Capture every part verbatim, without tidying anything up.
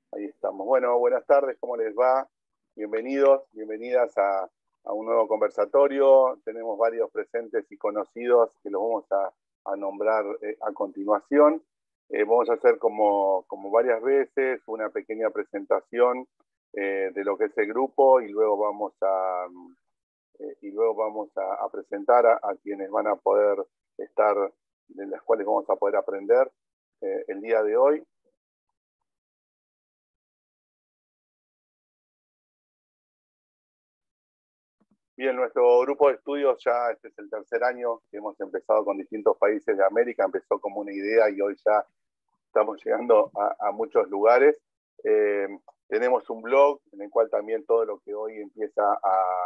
Ahí estamos. Bueno, buenas tardes, ¿cómo les va? Bienvenidos, bienvenidas a, a un nuevo conversatorio. Tenemos varios presentes y conocidos que los vamos a, a nombrar eh, a continuación. Eh, vamos a hacer como, como varias veces una pequeña presentación eh, de lo que es el grupo y luego vamos a, eh, y luego vamos a, a presentar a, a quienes van a poder estar, de las cuales vamos a poder aprender eh, el día de hoy. Bien, nuestro grupo de estudios ya este es el tercer año que hemos empezado con distintos países de América, empezó como una idea y hoy ya estamos llegando a, a muchos lugares. Eh, tenemos un blog en el cual también todo lo que hoy empieza a,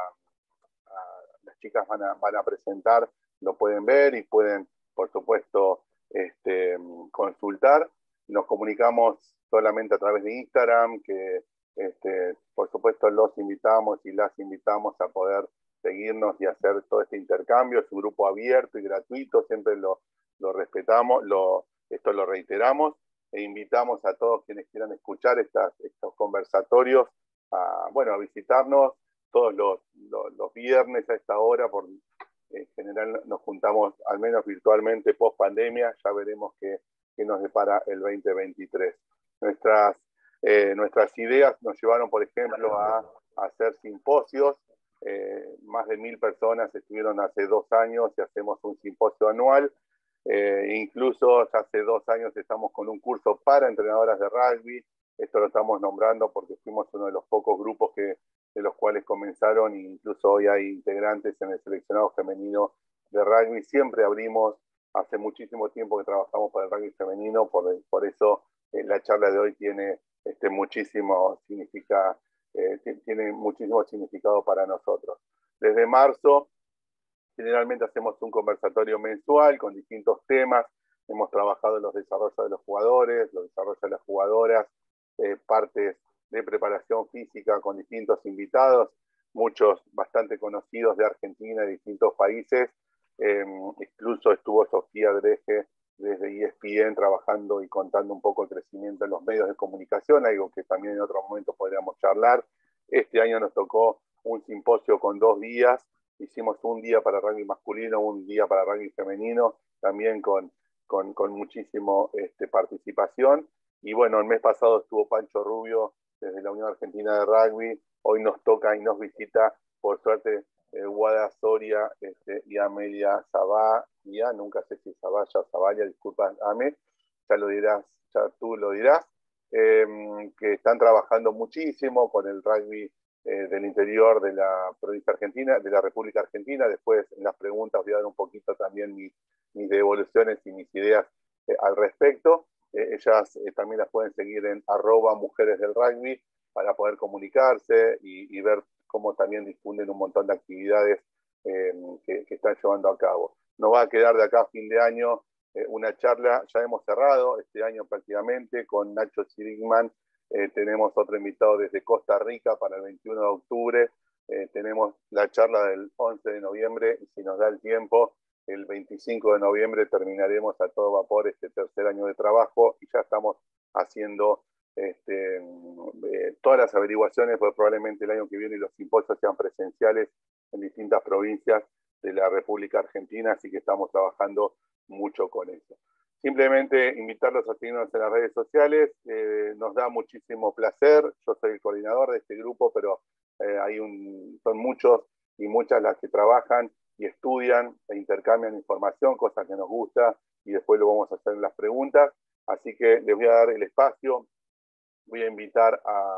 a las chicas van a, van a presentar lo pueden ver y pueden, por supuesto, este, consultar. Nos comunicamos solamente a través de Instagram, que este, por supuesto los invitamos y las invitamos a poder seguirnos y hacer todo este intercambio. Es un grupo abierto y gratuito, siempre lo, lo respetamos, lo, esto lo reiteramos e invitamos a todos quienes quieran escuchar estas, estos conversatorios a, bueno, a visitarnos todos los, los, los viernes a esta hora. Por en general nos juntamos al menos virtualmente post pandemia, ya veremos qué, qué nos depara el veinte veintitrés. Nuestras, eh, nuestras ideas nos llevaron, por ejemplo, a, a hacer simposios. Eh, más de mil personas estuvieron hace dos años y hacemos un simposio anual. Eh, incluso hace dos años estamos con un curso para entrenadoras de rugby. Esto lo estamos nombrando porque fuimos uno de los pocos grupos que, de los cuales comenzaron, e incluso hoy hay integrantes en el seleccionado femenino de rugby. Siempre abrimos, hace muchísimo tiempo que trabajamos para el rugby femenino, por, por eso eh, la charla de hoy tiene este, muchísimo, significa, eh, tiene muchísimo significado para nosotros. Desde marzo generalmente hacemos un conversatorio mensual con distintos temas. Hemos trabajado en los desarrollos de los jugadores, los desarrollos de las jugadoras, eh, partes de preparación física con distintos invitados, muchos bastante conocidos de Argentina y de distintos países. Eh, incluso estuvo Sofía Dreje desde E S P N trabajando y contando un poco el crecimiento en los medios de comunicación, algo que también en otro momento podríamos charlar. Este año nos tocó un simposio con dos días. Hicimos un día para rugby masculino, un día para rugby femenino, también con, con, con muchísimo este, participación. Y bueno, el mes pasado estuvo Pancho Rubio desde la Unión Argentina de Rugby. Hoy nos toca y nos visita, por suerte, eh, Guada Soria este, y Amelia Zavalla, nunca sé si Zavalla o Zavalla, disculpa, Ame, ya lo dirás, ya tú lo dirás, eh, que están trabajando muchísimo con el rugby eh, del interior de la provincia argentina, de la República Argentina. Después en las preguntas voy a dar un poquito también mis, mis devoluciones y mis ideas eh, al respecto. Eh, ellas eh, también las pueden seguir en arroba mujeres del rugby para poder comunicarse y, y ver cómo también difunden un montón de actividades eh, que, que están llevando a cabo. Nos va a quedar de acá a fin de año eh, una charla, ya hemos cerrado este año prácticamente con Nacho Sirigman. Eh, tenemos otro invitado desde Costa Rica para el veintiuno de octubre. Eh, tenemos la charla del once de noviembre y si nos da el tiempo, el veinticinco de noviembre terminaremos a todo vapor este tercer año de trabajo y ya estamos haciendo este, eh, todas las averiguaciones, porque probablemente el año que viene los simposios sean presenciales en distintas provincias de la República Argentina, así que estamos trabajando mucho con eso. Simplemente invitarlos a seguirnos en las redes sociales, eh, nos da muchísimo placer. Yo soy el coordinador de este grupo, pero eh, hay un, son muchos y muchas las que trabajan y estudian e intercambian información, cosas que nos gusta, y después lo vamos a hacer en las preguntas. Así que les voy a dar el espacio, voy a invitar a,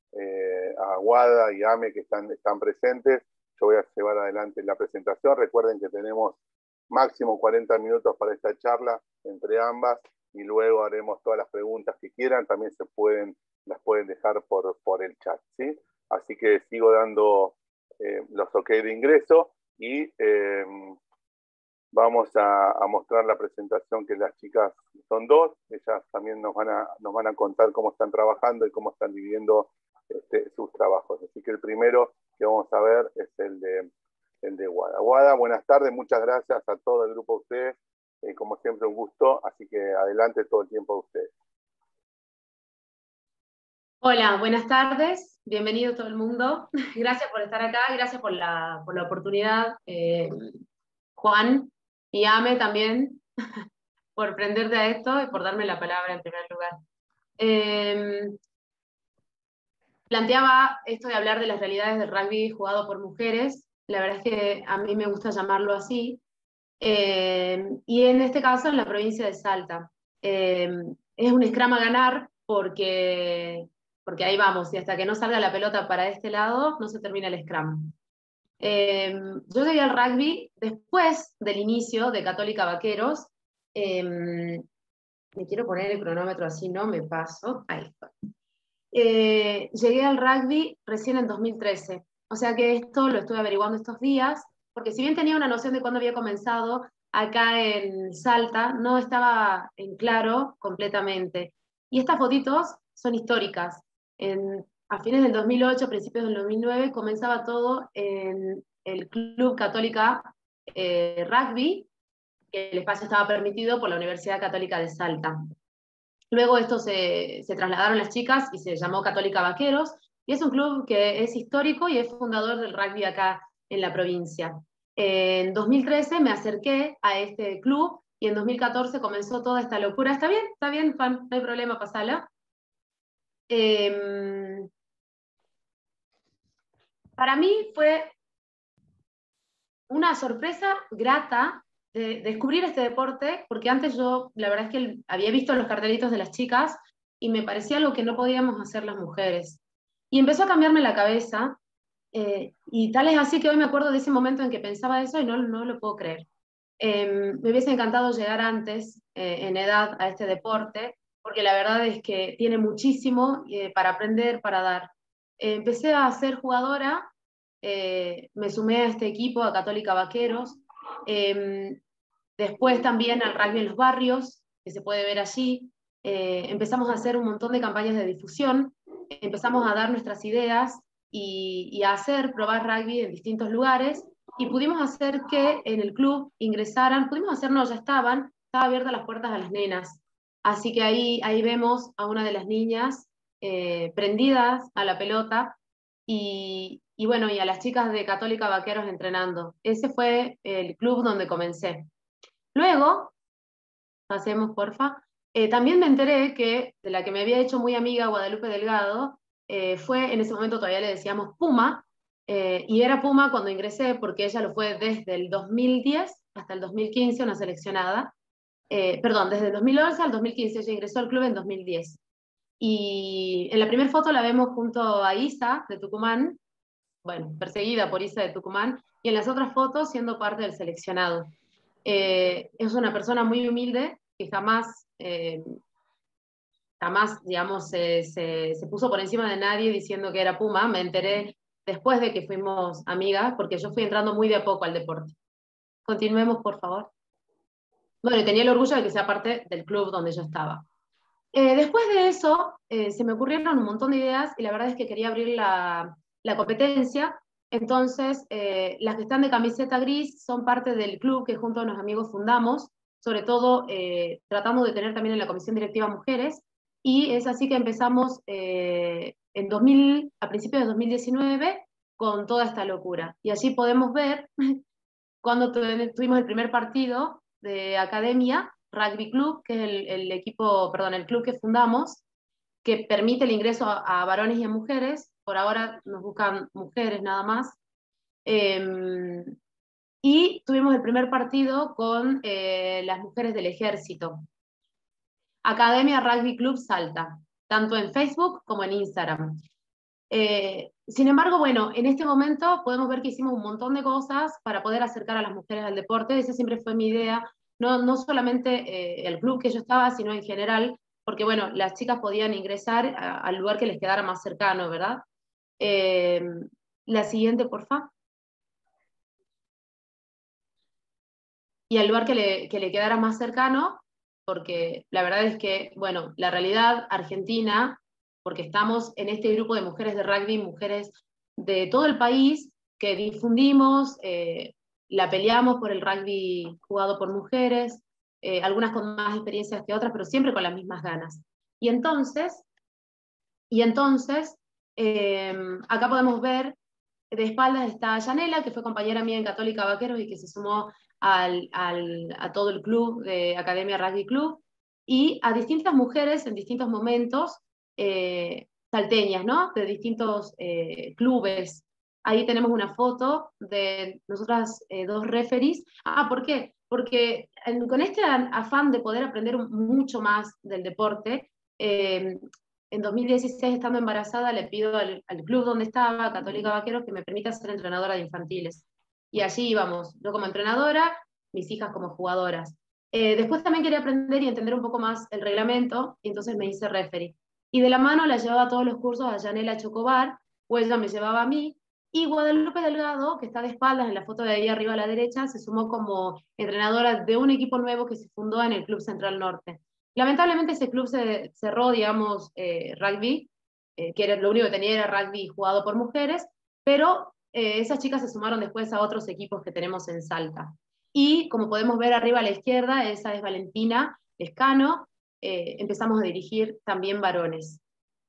eh, a Guada y Ame que están, están presentes. Yo voy a llevar adelante la presentación. Recuerden que tenemos máximo cuarenta minutos para esta charla entre ambas y luego haremos todas las preguntas que quieran. También se pueden, las pueden dejar por, por el chat, ¿sí? Así que sigo dando eh, los ok de ingreso y eh, vamos a, a, mostrar la presentación que las chicas son dos. Ellas también nos van a, nos van a contar cómo están trabajando y cómo están dividiendo este, sus trabajos. Así que el primero que vamos a ver es el de, el de Guada. Guada, buenas tardes, muchas gracias a todo el grupo de ustedes. Eh, como siempre, un gusto. Así que adelante todo el tiempo de ustedes. Hola, buenas tardes, bienvenido todo el mundo. Gracias por estar acá, gracias por la, por la oportunidad, eh, Juan y Ame también, por prenderte a esto y por darme la palabra en primer lugar. Eh, Planteaba esto de hablar de las realidades del rugby jugado por mujeres, la verdad es que a mí me gusta llamarlo así, eh, y en este caso en la provincia de Salta. Eh, es un scrum a ganar porque, porque ahí vamos, y hasta que no salga la pelota para este lado, no se termina el scrum. Eh, yo llegué al rugby después del inicio de Católica Vaqueros. Eh, Me quiero poner el cronómetro así, no me paso. Ahí está. Eh, llegué al rugby recién en dos mil trece, o sea que esto lo estuve averiguando estos días, porque si bien tenía una noción de cuándo había comenzado, acá en Salta no estaba en claro completamente. Y estas fotitos son históricas. En, a fines del dos mil ocho, principios del dos mil nueve, comenzaba todo en el Club Católica eh, Rugby, que el espacio estaba permitido por la Universidad Católica de Salta. Luego esto se, se trasladaron las chicas y se llamó Católica Vaqueros, y es un club que es histórico y es fundador del rugby acá en la provincia. En dos mil trece me acerqué a este club y en dos mil catorce comenzó toda esta locura. ¿Está bien? ¿Está bien, Juan? No hay problema, pasala. Eh, para mí fue una sorpresa grata de descubrir este deporte, porque antes yo, la verdad es que había visto los cartelitos de las chicas y me parecía algo que no podíamos hacer las mujeres. Y empezó a cambiarme la cabeza, eh, y tal es así que hoy me acuerdo de ese momento en que pensaba eso y no, no lo puedo creer. Eh, me hubiese encantado llegar antes, eh, en edad, a este deporte, porque la verdad es que tiene muchísimo eh, para aprender, para dar. Eh, empecé a ser jugadora, eh, me sumé a este equipo, a Católica Vaqueros, eh, después también al rugby en los barrios, que se puede ver allí. Eh, empezamos a hacer un montón de campañas de difusión, empezamos a dar nuestras ideas y, y a hacer, probar rugby en distintos lugares, y pudimos hacer que en el club ingresaran, pudimos hacer, no, ya estaban, estaba abiertas las puertas a las nenas. Así que ahí, ahí vemos a una de las niñas eh, prendidas a la pelota, y, y bueno, y a las chicas de Católica Vaqueros entrenando. Ese fue el club donde comencé. Luego, pasemos porfa, eh, también me enteré que de la que me había hecho muy amiga Guadalupe Delgado, eh, fue, en ese momento todavía le decíamos Puma, eh, y era Puma cuando ingresé porque ella lo fue desde el dos mil diez hasta el dos mil quince, una seleccionada. Eh, perdón, desde el dos mil once al dos mil quince, ella ingresó al club en dos mil diez. Y en la primera foto la vemos junto a Isa de Tucumán, bueno, perseguida por Isa de Tucumán, y en las otras fotos siendo parte del seleccionado. Eh, es una persona muy humilde que jamás, eh, jamás, digamos, se, se, se puso por encima de nadie diciendo que era Puma. Me enteré después de que fuimos amigas, porque yo fui entrando muy de a poco al deporte. Continuemos, por favor. Bueno, y tenía el orgullo de que sea parte del club donde yo estaba. Eh, después de eso, eh, se me ocurrieron un montón de ideas y la verdad es que quería abrir la, la competencia. Entonces, eh, las que están de camiseta gris son parte del club que junto a unos amigos fundamos, sobre todo eh, tratamos de tener también en la comisión directiva mujeres, y es así que empezamos eh, en dos mil, a principios de dos mil diecinueve con toda esta locura. Y allí podemos ver cuando tuvimos el primer partido de academia, Rugby Club, que es el, el equipo, perdón, el club que fundamos, que permite el ingreso a, a varones y a mujeres. Por ahora nos buscan mujeres nada más. Eh, y tuvimos el primer partido con eh, las mujeres del ejército. Academia Rugby Club Salta, tanto en Facebook como en Instagram. Eh, sin embargo, bueno, en este momento podemos ver que hicimos un montón de cosas para poder acercar a las mujeres al deporte. Esa siempre fue mi idea, no, no solamente eh, el club que yo estaba, sino en general, porque bueno, las chicas podían ingresar a, al lugar que les quedara más cercano, ¿verdad? Eh, la siguiente, porfa. Y al lugar que le, que le quedara más cercano, porque la verdad es que, bueno, la realidad argentina, porque estamos en este grupo de mujeres de rugby, mujeres de todo el país, que difundimos, eh, la peleamos por el rugby jugado por mujeres, eh, algunas con más experiencias que otras, pero siempre con las mismas ganas. Y entonces, Y entonces, eh, acá podemos ver, de espaldas está Yanela, que fue compañera mía en Católica Vaqueros y que se sumó al, al, a todo el club de Academia Rugby Club, y a distintas mujeres en distintos momentos, eh, salteñas, ¿no? De distintos eh, clubes. Ahí tenemos una foto de nosotras eh, dos referees. Ah, ¿por qué? Porque en, con este afán de poder aprender mucho más del deporte, eh, en dos mil dieciséis, estando embarazada, le pido al, al club donde estaba, Católica Vaqueros, que me permita ser entrenadora de infantiles. Y allí íbamos, yo como entrenadora, mis hijas como jugadoras. Eh, después también quería aprender y entender un poco más el reglamento, y entonces me hice referee. Y de la mano la llevaba a todos los cursos a Yanela Chocobar, o ella me llevaba a mí, y Guadalupe Delgado, que está de espaldas en la foto de ahí arriba a la derecha, se sumó como entrenadora de un equipo nuevo que se fundó en el Club Central Norte. Lamentablemente ese club se cerró, digamos, eh, rugby, eh, que era, lo único que tenía era rugby jugado por mujeres, pero eh, esas chicas se sumaron después a otros equipos que tenemos en Salta. Y como podemos ver arriba a la izquierda, esa es Valentina Escano, eh, empezamos a dirigir también varones.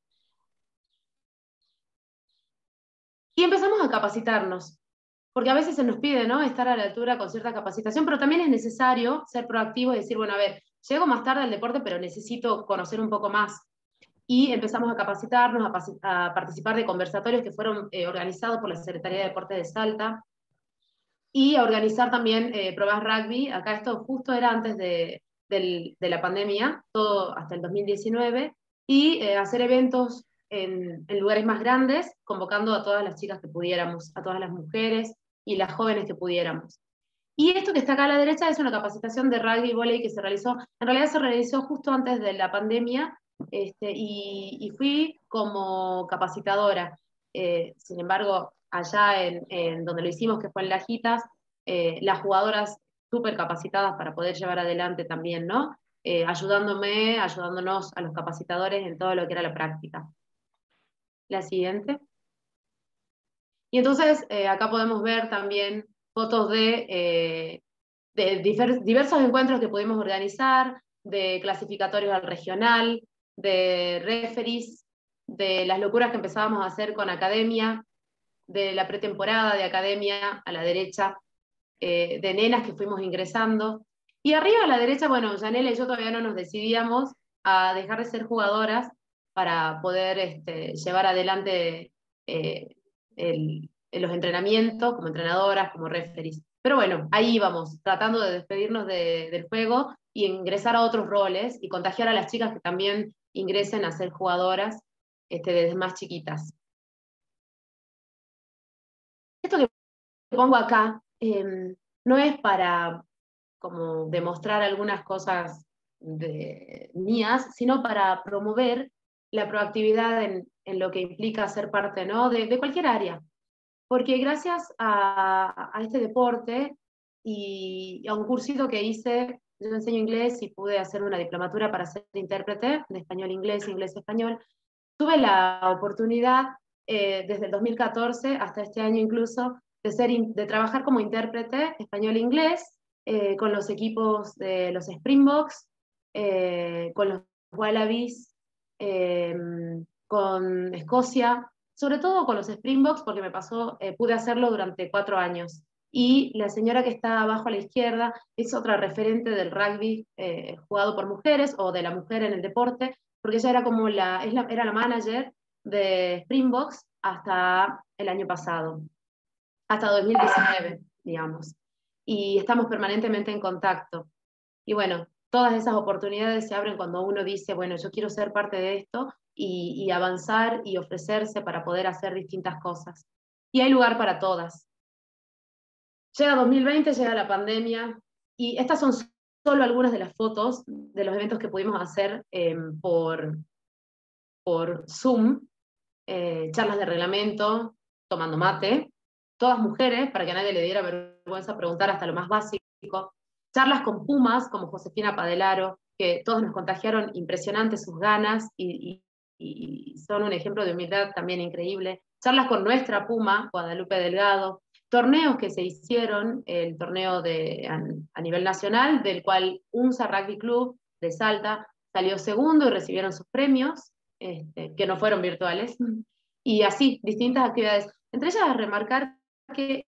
Y empezamos a capacitarnos, porque a veces se nos pide, ¿no?, estar a la altura con cierta capacitación, pero también es necesario ser proactivo y decir, bueno, a ver, llego más tarde al deporte, pero necesito conocer un poco más. Y empezamos a capacitarnos, a, a participar de conversatorios que fueron eh, organizados por la Secretaría de Deportes de Salta, y a organizar también eh, pruebas rugby. Acá esto justo era antes de, del, de la pandemia, todo hasta el dos mil diecinueve, y eh, hacer eventos en, en lugares más grandes, convocando a todas las chicas que pudiéramos, a todas las mujeres y las jóvenes que pudiéramos. Y esto que está acá a la derecha es una capacitación de rugby y vóley que se realizó, en realidad se realizó justo antes de la pandemia, este, y, y fui como capacitadora. Eh, sin embargo, allá en, en donde lo hicimos, que fue en Lajitas, eh, las jugadoras súper capacitadas para poder llevar adelante también, ¿no? Eh, ayudándome, ayudándonos a los capacitadores en todo lo que era la práctica. La siguiente. Y entonces eh, acá podemos ver también fotos de, eh, de diver, diversos encuentros que pudimos organizar, de clasificatorios al regional, de referees, de las locuras que empezábamos a hacer con academia, de la pretemporada de academia a la derecha, eh, de nenas que fuimos ingresando. Y arriba a la derecha, bueno, Yanela y yo todavía no nos decidíamos a dejar de ser jugadoras para poder este, llevar adelante eh, el, los entrenamientos como entrenadoras, como referees. Pero bueno, ahí íbamos, tratando de despedirnos de, del juego y ingresar a otros roles y contagiar a las chicas que también ingresen a ser jugadoras este, desde más chiquitas. Esto que pongo acá eh, no es para como demostrar algunas cosas de, mías, sino para promover la proactividad en, en lo que implica ser parte, ¿no?, de, de cualquier área. Porque gracias a, a este deporte y a un cursito que hice, yo enseño inglés y pude hacer una diplomatura para ser intérprete de español-inglés, inglés-español, tuve la oportunidad eh, desde el dos mil catorce hasta este año incluso de, ser in, de trabajar como intérprete español-inglés eh, con los equipos de los Springboks, eh, con los Wallabies, eh, con Escocia, sobre todo con los Springboks, porque me pasó, eh, pude hacerlo durante cuatro años. Y la señora que está abajo a la izquierda es otra referente del rugby eh, jugado por mujeres, o de la mujer en el deporte, porque ella era como la, es la, era la manager de Springboks hasta el año pasado, hasta dos mil diecinueve, digamos. Y estamos permanentemente en contacto. Y bueno, todas esas oportunidades se abren cuando uno dice, bueno, yo quiero ser parte de esto y, y avanzar y ofrecerse para poder hacer distintas cosas. Y hay lugar para todas. Llega dos mil veinte, llega la pandemia, y estas son solo algunas de las fotos de los eventos que pudimos hacer eh, por, por Zoom, eh, charlas de reglamento, tomando mate, todas mujeres, para que a nadie le diera vergüenza preguntar hasta lo más básico, charlas con pumas como Josefina Padelaro, que todos nos contagiaron impresionantes sus ganas y, y, y son un ejemplo de humildad también increíble, charlas con nuestra puma, Guadalupe Delgado, torneos que se hicieron, el torneo de, a, a nivel nacional, del cual UNSA Rugby Club de Salta salió segundo y recibieron sus premios, este, que no fueron virtuales, y así, distintas actividades. Entre ellas, remarcar que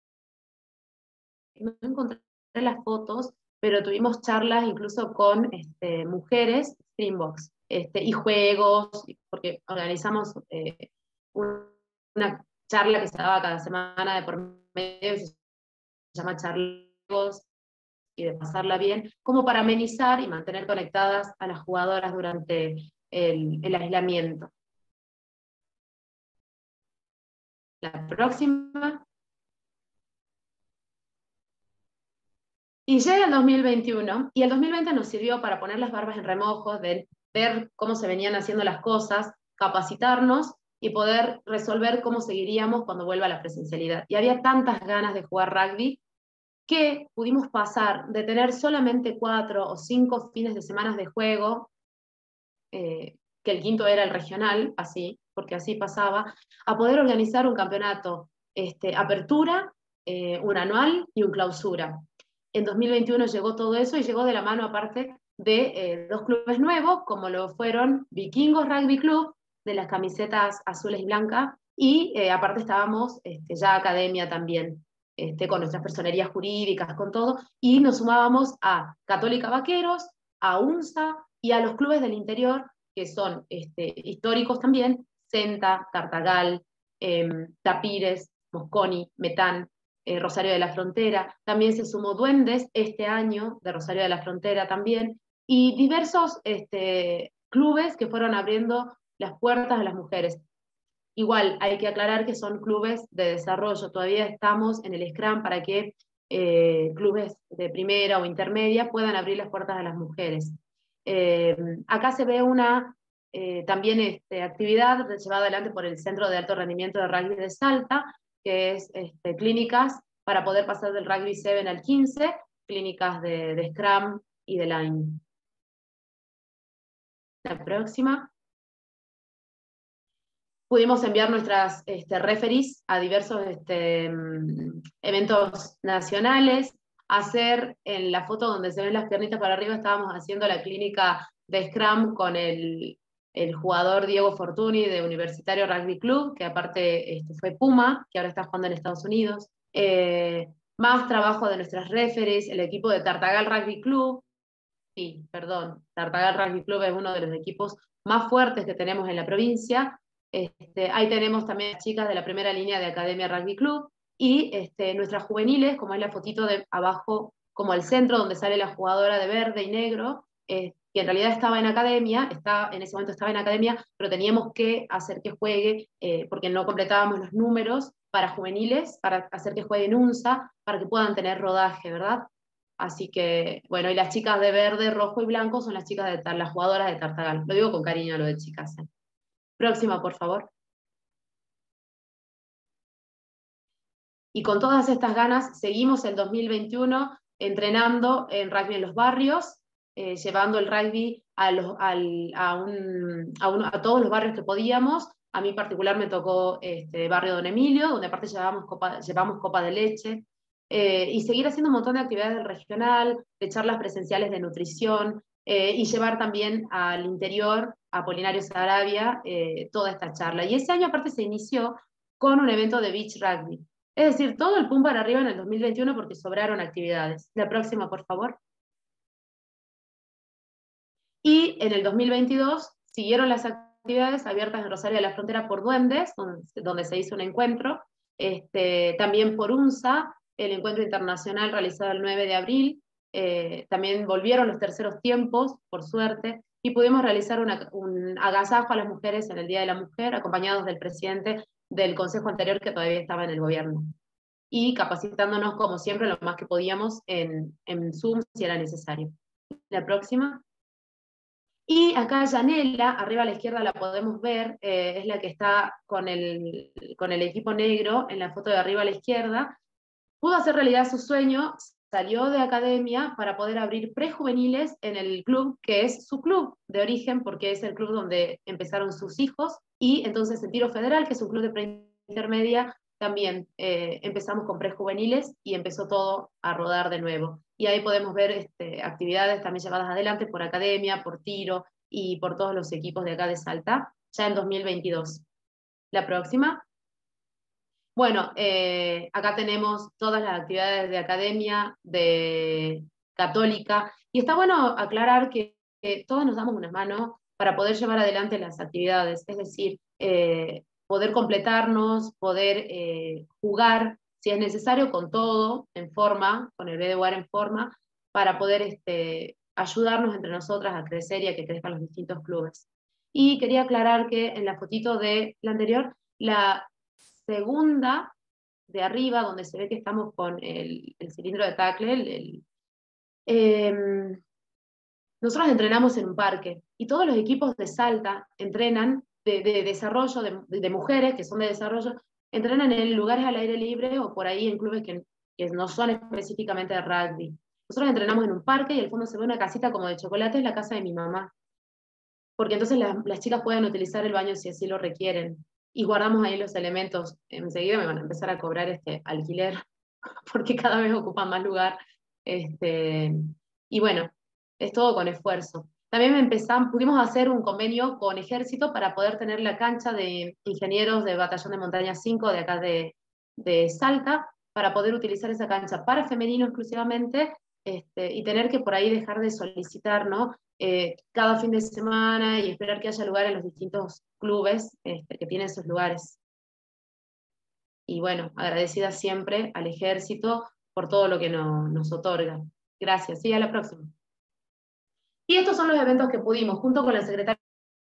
no encontré las fotos, pero tuvimos charlas incluso con este, mujeres, Streambox, este, y juegos, porque organizamos eh, una charla que se daba cada semana de por medio, se llama Charlos, y de pasarla bien, como para amenizar y mantener conectadas a las jugadoras durante el, el aislamiento. La próxima. Y llega el dos mil veintiuno, y el dos mil veinte nos sirvió para poner las barbas en remojo, de ver cómo se venían haciendo las cosas, capacitarnos y poder resolver cómo seguiríamos cuando vuelva la presencialidad. Y había tantas ganas de jugar rugby que pudimos pasar de tener solamente cuatro o cinco fines de semana de juego, eh, que el quinto era el regional, así, porque así pasaba, a poder organizar un campeonato, este, apertura, eh, un anual y un clausura. En dos mil veintiuno llegó todo eso y llegó de la mano aparte de eh, dos clubes nuevos, como lo fueron Vikingos Rugby Club, de las camisetas azules y blancas, y eh, aparte estábamos este, ya academia también, este, con nuestras personerías jurídicas, con todo, y nos sumábamos a Católica Vaqueros, a UNSA y a los clubes del interior, que son este, históricos también, Senta, Tartagal, eh, Tapires, Mosconi, Metán, eh, Rosario de la Frontera. También se sumó Duendes este año, de Rosario de la Frontera también, y diversos este, clubes que fueron abriendo las puertas a las mujeres. Igual, hay que aclarar que son clubes de desarrollo, todavía estamos en el Scrum para que eh, clubes de primera o intermedia puedan abrir las puertas a las mujeres. Eh, acá se ve una eh, también este, actividad llevada adelante por el Centro de Alto Rendimiento de Rugby de Salta, que es este, clínicas para poder pasar del Rugby siete al quince, clínicas de, de Scrum y de Line. La próxima. Pudimos enviar nuestras este, referees a diversos este, eventos nacionales, hacer en la foto donde se ven las piernitas para arriba, estábamos haciendo la clínica de Scrum con el, el jugador Diego Fortuny de Universitario Rugby Club, que aparte este, fue Puma, que ahora está jugando en Estados Unidos. Eh, más trabajo de nuestras referees, el equipo de Tartagal Rugby Club, sí, perdón, Tartagal Rugby Club es uno de los equipos más fuertes que tenemos en la provincia. Este, ahí tenemos también las chicas de la primera línea de Academia Rugby Club y este, nuestras juveniles, como es la fotito de abajo, como el centro donde sale la jugadora de verde y negro, eh, que en realidad estaba en academia, está, en ese momento estaba en academia, pero teníamos que hacer que juegue, eh, porque no completábamos los números para juveniles, para hacer que jueguen UNSA, para que puedan tener rodaje, ¿verdad? Así que, bueno, y las chicas de verde, rojo y blanco son las chicas de las jugadoras de Tartagal. Lo digo con cariño lo de chicas. ¿eh? Próxima, por favor. Y con todas estas ganas, seguimos el dos mil veintiuno entrenando en rugby en los barrios, eh, llevando el rugby a, los, al, a, un, a, un, a todos los barrios que podíamos. A mí particular me tocó este barrio Don Emilio, donde aparte llevamos copa, llevamos copa de leche, eh, y seguir haciendo un montón de actividades del regional, de charlas presenciales de nutrición, eh, y llevar también al interior, a Apolinario Sarabia, eh, toda esta charla. Y ese año aparte se inició con un evento de beach rugby. Es decir, todo el pum para arriba en el dos mil veintiuno porque sobraron actividades. La próxima, por favor. Y en el dos mil veintidós siguieron las actividades abiertas en Rosario de la Frontera por Duendes, donde, donde se hizo un encuentro, este, también por UNSA, el encuentro internacional realizado el nueve de abril, eh, también volvieron los terceros tiempos, por suerte, y pudimos realizar una, un agasajo a las mujeres en el Día de la Mujer, acompañados del presidente del consejo anterior que todavía estaba en el gobierno. Y capacitándonos, como siempre, lo más que podíamos en, en Zoom si era necesario. La próxima. Y acá Yanela, arriba a la izquierda la podemos ver, eh, es la que está con el, con el equipo negro en la foto de arriba a la izquierda. Pudo hacer realidad su sueño, salió de academia para poder abrir prejuveniles en el club, que es su club de origen, porque es el club donde empezaron sus hijos, y entonces el Tiro Federal, que es un club de preintermedia, también eh, empezamos con prejuveniles y empezó todo a rodar de nuevo. Y ahí podemos ver este, actividades también llevadas adelante por academia, por tiro, y por todos los equipos de acá de Salta, ya en dos mil veintidós. La próxima. Bueno, eh, acá tenemos todas las actividades de academia, de católica, y está bueno aclarar que, que todos nos damos una mano para poder llevar adelante las actividades, es decir, eh, poder completarnos, poder eh, jugar, si es necesario, con todo, en forma, con el B D U A R en forma, para poder este, ayudarnos entre nosotras a crecer y a que crezcan los distintos clubes. Y quería aclarar que en la fotito de la anterior, la segunda de arriba, donde se ve que estamos con el, el cilindro de tackle, el, el, eh, nosotros entrenamos en un parque y todos los equipos de Salta entrenan de, de desarrollo, de, de, mujeres que son de desarrollo, entrenan en lugares al aire libre o por ahí en clubes que, que no son específicamente de rugby. Nosotros entrenamos en un parque y al fondo se ve una casita como de chocolate, es la casa de mi mamá. Porque entonces las, las chicas pueden utilizar el baño si así lo requieren. Y guardamos ahí los elementos. Enseguida me van a empezar a cobrar este alquiler, porque cada vez ocupan más lugar. Este, y bueno, es todo con esfuerzo. También empezamos, pudimos hacer un convenio con Ejército para poder tener la cancha de ingenieros del Batallón de Montaña cinco de acá de, de Salta, para poder utilizar esa cancha para femenino exclusivamente, este, y tener que por ahí dejar de solicitar, ¿no? Eh, cada fin de semana y esperar que haya lugar en los distintos clubes este, que tienen sus lugares. Y bueno, agradecida siempre al Ejército por todo lo que no, nos otorga. Gracias. Sí, a la próxima. Y estos son los eventos que pudimos, junto con la Secretaría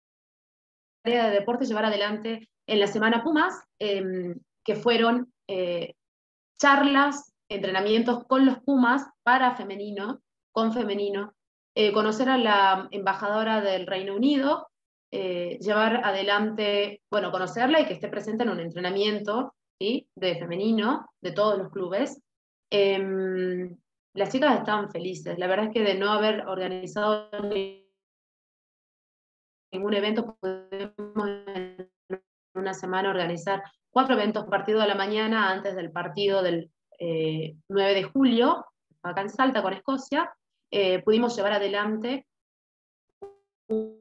de Deporte, llevar adelante en la Semana Pumas, eh, que fueron eh, charlas, entrenamientos con los Pumas para femenino, con femenino, eh, conocer a la embajadora del Reino Unido, eh, llevar adelante, bueno, conocerla y que esté presente en un entrenamiento, ¿sí?, de femenino, de todos los clubes. Eh, las chicas estaban felices, la verdad es que de no haber organizado ningún evento, pudimos en una semana organizar cuatro eventos, partido de la mañana antes del partido del eh, nueve de julio, acá en Salta con Escocia. Eh, pudimos llevar adelante un,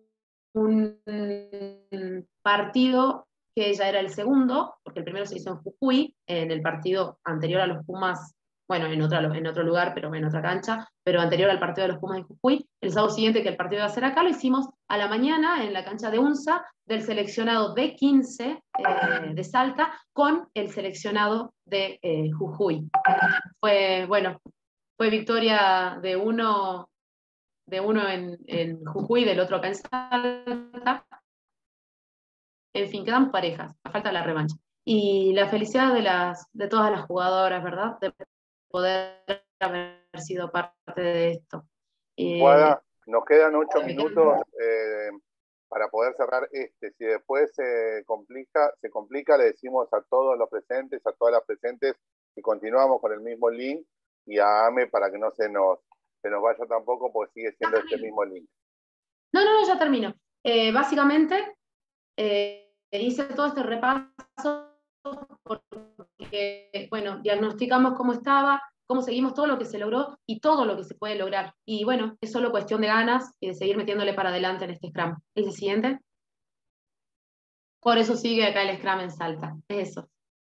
un partido que ya era el segundo, porque el primero se hizo en Jujuy, en el partido anterior a los Pumas, bueno, en, otra, en otro lugar, pero en otra cancha, pero anterior al partido de los Pumas de Jujuy. El sábado siguiente, que el partido iba a ser acá, lo hicimos a la mañana en la cancha de UNSA, del seleccionado de quince eh, de Salta, con el seleccionado de eh, Jujuy. Fue, bueno, fue victoria de uno, de uno en, en Jujuy, del otro acá en Salta. En fin, quedan parejas, falta la revancha. Y la felicidad de, las, de todas las jugadoras, ¿verdad?, de poder haber sido parte de esto. Eh, nos quedan ocho minutos eh, para poder cerrar este. Si después se complica, se complica, le decimos a todos los presentes, a todas las presentes, que continuamos con el mismo link, y a Ame para que no se nos, se nos vaya tampoco, porque sigue siendo este mismo link. No, no, no, ya termino. Eh, básicamente, eh, hice todo este repaso porque, bueno, diagnosticamos cómo estaba, cómo seguimos, todo lo que se logró y todo lo que se puede lograr. Y bueno, es solo cuestión de ganas y de seguir metiéndole para adelante en este Scrum. ¿Es el siguiente? Por eso sigue acá el Scrum en Salta. Es eso.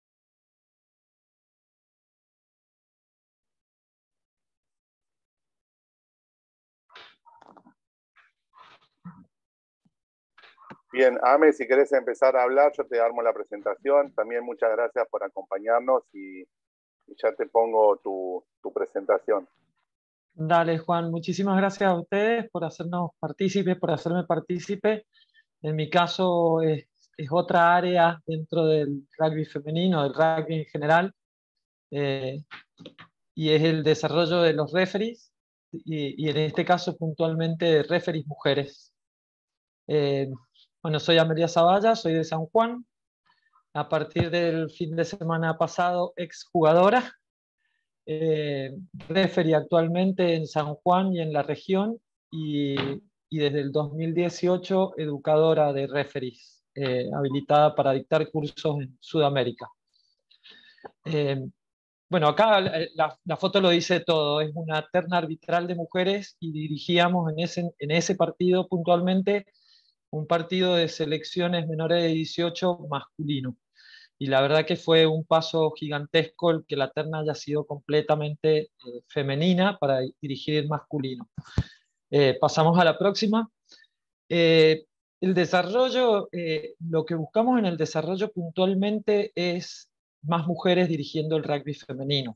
Bien, Ame, si querés empezar a hablar, yo te armo la presentación. También muchas gracias por acompañarnos y, y ya te pongo tu, tu presentación. Dale, Juan, muchísimas gracias a ustedes por hacernos partícipes, por hacerme partícipe. En mi caso es, es otra área dentro del rugby femenino, del rugby en general, eh, y es el desarrollo de los referees, y, y en este caso puntualmente referees mujeres. Eh, bueno, soy Amelia Zavalla, soy de San Juan. A partir del fin de semana pasado, exjugadora. Eh, referee actualmente en San Juan y en la región, y, y desde el dos mil dieciocho educadora de referees, eh, habilitada para dictar cursos en Sudamérica. Eh, bueno, acá la, la foto lo dice todo, es una terna arbitral de mujeres y dirigíamos en ese, en ese partido puntualmente un partido de selecciones menores de dieciocho masculino. Y la verdad que fue un paso gigantesco el que la terna haya sido completamente eh, femenina para dirigir masculino. Eh, pasamos a la próxima. Eh, el desarrollo, eh, lo que buscamos en el desarrollo puntualmente es más mujeres dirigiendo el rugby femenino.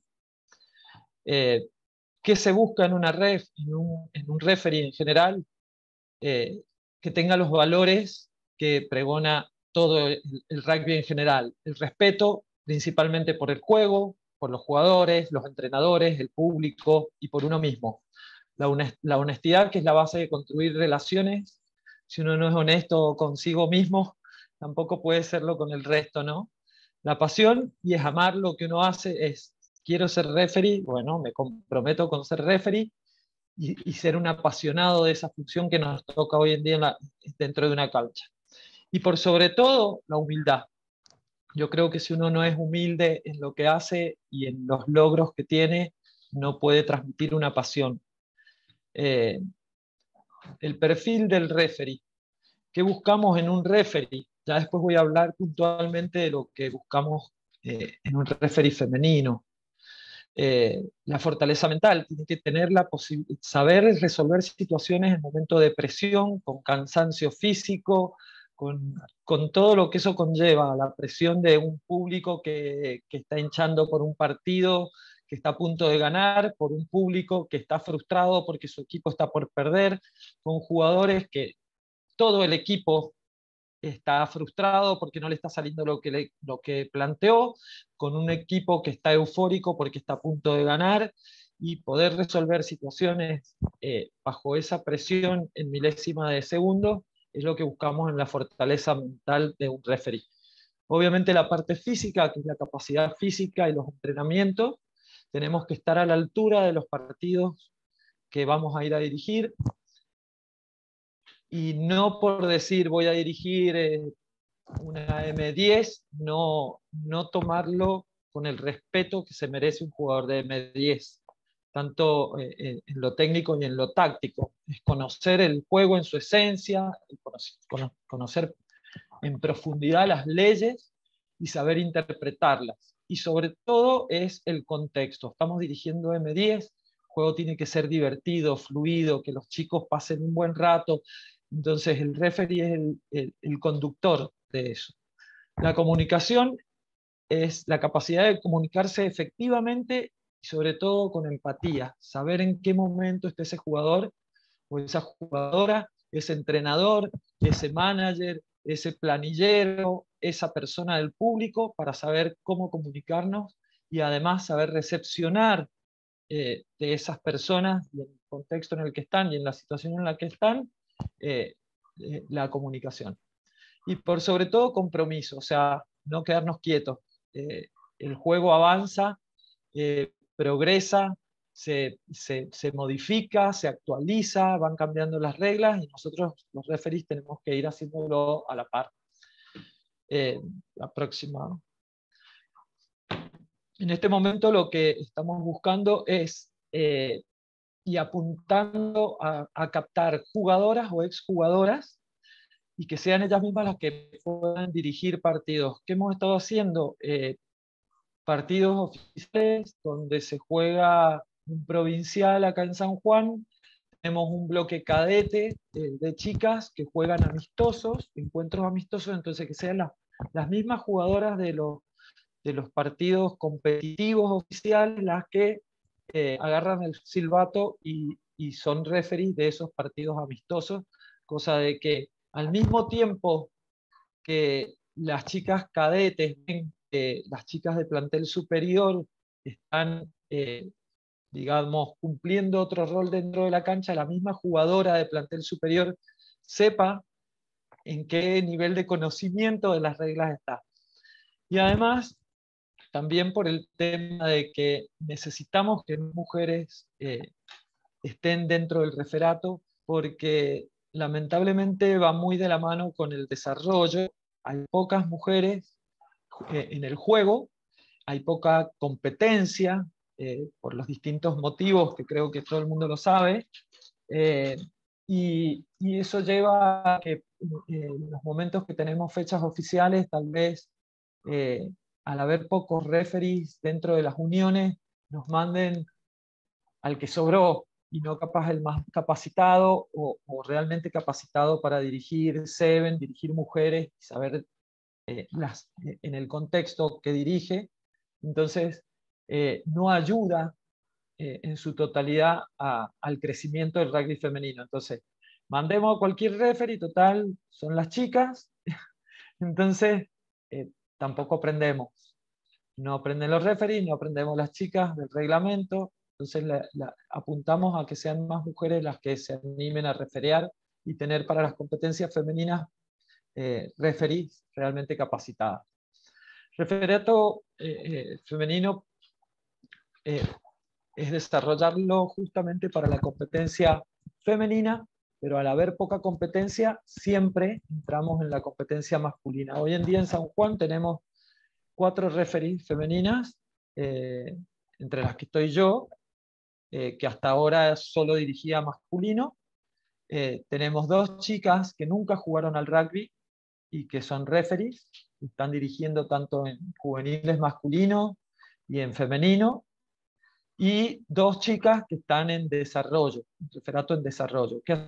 Eh, ¿Qué se busca en una ref, en un, en un referee en general? Eh, que tenga los valores que pregona todo el, el rugby en general. El respeto, principalmente por el juego, por los jugadores, los entrenadores, el público y por uno mismo. La, honest, la honestidad, que es la base de construir relaciones. Si uno no es honesto consigo mismo, tampoco puede serlo con el resto, ¿no? La pasión, y es amar lo que uno hace, es, quiero ser referee, bueno, me comprometo con ser referee, Y, y ser un apasionado de esa función que nos toca hoy en día en la, dentro de una cancha. Y por sobre todo, la humildad. Yo creo que si uno no es humilde en lo que hace y en los logros que tiene, no puede transmitir una pasión. Eh, el perfil del referee. ¿Qué buscamos en un referee? Ya después voy a hablar puntualmente de lo que buscamos eh, en un referee femenino. Eh, la fortaleza mental, tiene que tener la posibilidad, saber resolver situaciones en momentos de presión, con cansancio físico, con, con todo lo que eso conlleva, la presión de un público que, que está hinchando por un partido que está a punto de ganar, por un público que está frustrado porque su equipo está por perder, con jugadores que todo el equipo está frustrado porque no le está saliendo lo que, le, lo que planteó, con un equipo que está eufórico porque está a punto de ganar, y poder resolver situaciones eh, bajo esa presión en milésima de segundo es lo que buscamos en la fortaleza mental de un referee. Obviamente la parte física, que es la capacidad física y los entrenamientos, tenemos que estar a la altura de los partidos que vamos a ir a dirigir, y no por decir voy a dirigir eh, una eme diez, no, no tomarlo con el respeto que se merece un jugador de eme diez, tanto eh, en lo técnico y en lo táctico. Es conocer el juego en su esencia, conocer, conocer en profundidad las leyes y saber interpretarlas. Y sobre todo es el contexto. Estamos dirigiendo eme diez, el juego tiene que ser divertido, fluido, que los chicos pasen un buen rato. Entonces el referee es el, el, el conductor de eso. La comunicación es la capacidad de comunicarse efectivamente y sobre todo con empatía, saber en qué momento está ese jugador o esa jugadora, ese entrenador, ese manager, ese planillero, esa persona del público, para saber cómo comunicarnos y además saber recepcionar eh, de esas personas y en el contexto en el que están y en la situación en la que están, eh, eh, la comunicación. Y por sobre todo compromiso, o sea, no quedarnos quietos. Eh, el juego avanza, eh, progresa, se, se, se modifica, se actualiza, van cambiando las reglas y nosotros los referees tenemos que ir haciéndolo a la par. Eh, la próxima. En este momento lo que estamos buscando es eh, y apuntando a, a captar jugadoras o exjugadoras y que sean ellas mismas las que puedan dirigir partidos. ¿Qué hemos estado haciendo? Eh, partidos oficiales donde se juega un provincial acá en San Juan. Tenemos un bloque cadete de, de chicas que juegan amistosos, encuentros amistosos, entonces que sean las, las mismas jugadoras de los, de los partidos competitivos oficiales las que eh, agarran el silbato y, y son referees de esos partidos amistosos, cosa de que al mismo tiempo que las chicas cadetes ven que las chicas de plantel superior están, eh, digamos, cumpliendo otro rol dentro de la cancha, la misma jugadora de plantel superior sepa en qué nivel de conocimiento de las reglas está. Y además, también por el tema de que necesitamos que mujeres eh, estén dentro del referato, porque lamentablemente va muy de la mano con el desarrollo. Hay pocas mujeres eh, en el juego, hay poca competencia eh, por los distintos motivos que creo que todo el mundo lo sabe, eh, y, y eso lleva a que eh, en los momentos que tenemos fechas oficiales, tal vez eh, al haber pocos referees dentro de las uniones, nos manden al que sobró y no capaz el más capacitado o, o realmente capacitado para dirigir Seven, dirigir mujeres y saber eh, las, eh, en el contexto que dirige. Entonces, eh, no ayuda eh, en su totalidad a, al crecimiento del rugby femenino. Entonces, mandemos a cualquier referee, total, son las chicas, entonces eh, tampoco aprendemos. No aprenden los referees, no aprendemos las chicas del reglamento, entonces la, la, apuntamos a que sean más mujeres las que se animen a referear y tener para las competencias femeninas eh, referees realmente capacitadas. Referato eh, eh, femenino eh, es desarrollarlo justamente para la competencia femenina, pero al haber poca competencia, siempre entramos en la competencia masculina. Hoy en día en San Juan tenemos cuatro referees femeninas, eh, entre las que estoy yo, eh, que hasta ahora solo dirigía masculino. Eh, tenemos dos chicas que nunca jugaron al rugby y que son referees, están dirigiendo tanto en juveniles masculino y en femenino, y dos chicas que están en desarrollo, referato en desarrollo. ¿Qué